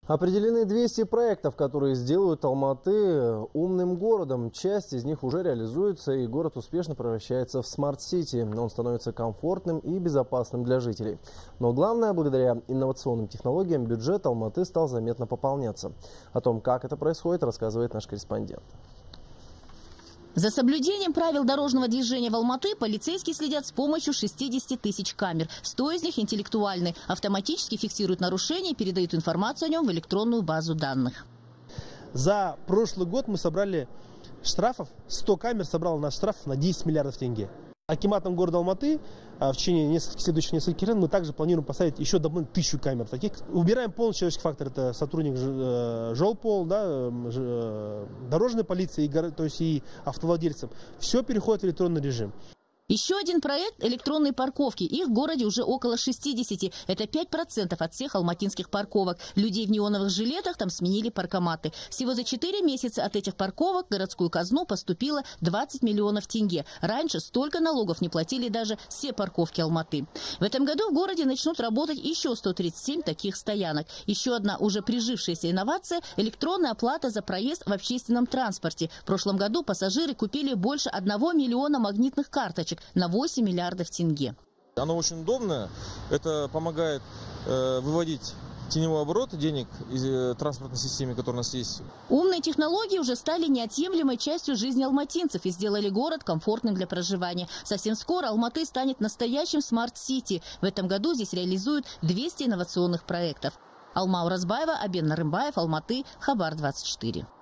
Определены 200 проектов, которые сделают Алматы умным городом. Часть из них уже реализуется, и город успешно превращается в смарт-сити. Он становится комфортным и безопасным для жителей. Но главное, благодаря инновационным технологиям бюджет Алматы стал заметно пополняться. О том, как это происходит, рассказывает наш корреспондент. За соблюдением правил дорожного движения в Алматы полицейские следят с помощью 60 тысяч камер. 100 из них интеллектуальны. Автоматически фиксируют нарушения и передают информацию о нем в электронную базу данных. За прошлый год мы собрали штрафов, 100 камер собрал наш штраф на 10 миллиардов тенге. Акиматом города Алматы в течение следующих нескольких лет мы также планируем поставить еще дополнительно 1000 камер. Таких. Убираем полный человеческий фактор. Это сотрудник ЖОЛПОЛ, дорожной полиции, то есть и автовладельцам. Все переходит в электронный режим. Еще один проект – электронные парковки. Их в городе уже около 60. Это 5% от всех алматинских парковок. Людей в неоновых жилетах там сменили паркоматы. Всего за 4 месяца от этих парковок в городскую казну поступило 20 миллионов тенге. Раньше столько налогов не платили даже все парковки Алматы. В этом году в городе начнут работать еще 137 таких стоянок. Еще одна уже прижившаяся инновация – электронная оплата за проезд в общественном транспорте. В прошлом году пассажиры купили больше 1 миллиона магнитных карточек на 8 миллиардов тенге. Оно очень удобно. Это помогает выводить теневой оборот денег из транспортной системы, которая у нас есть. Умные технологии уже стали неотъемлемой частью жизни алматинцев и сделали город комфортным для проживания. Совсем скоро Алматы станет настоящим смарт-сити. В этом году здесь реализуют 200 инновационных проектов. Алма Уразбаева, Абен Нарымбаев, Алматы, Хабар 24.